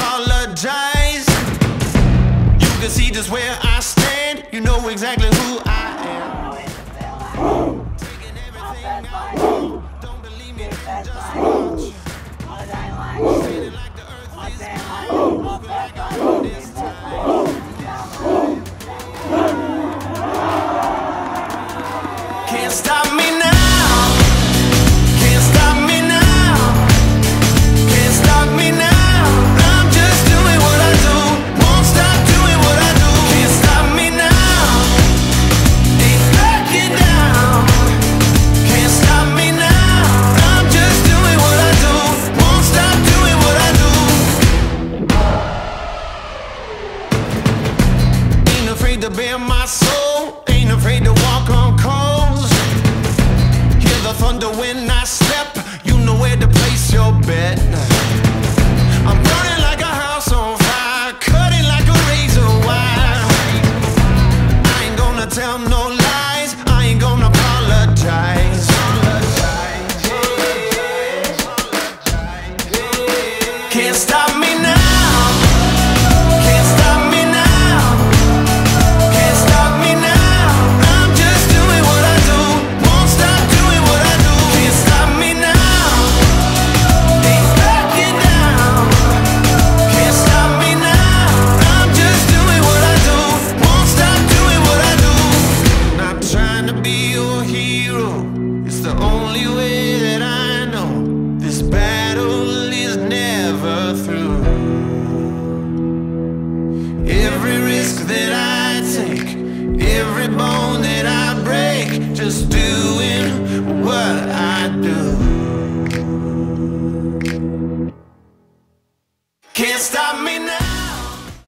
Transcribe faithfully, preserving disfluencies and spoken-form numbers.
apologize. You can see just where I stand. You know exactly who I am. Taking everything I do. Don't believe me, then just watch. Feeling like the earth is mine. Moving like I do this time. Can't stop me now. Can't stop me now. Can't stop me now. I'm just doing what I do. Won't stop doing what I do. Can't stop me now. Ain't backing down. Can't stop me now. I'm just doing what I do. Won't stop doing what I do. Ain't afraid to bare my soul. Ain't afraid to walk on coals. Hear the thunder when I step. You know where to place your bet. I'm burning like a house on fire, cutting like a razor wire. I ain't gonna tell no lies. I ain't gonna apologize. Can't stop me now. Can't stop me now. Can't stop me now. I'm just doing what I do. Won't stop doing what I do. Can't stop me now. Ain't backing down. Can't stop me now. I'm just doing what I do. Won't stop doing what I do. Not trying to be your hero. It's the only way that I know. This battle is never through. Every risk that I take, every bone that I break, just doing what I do. Can't stop me now.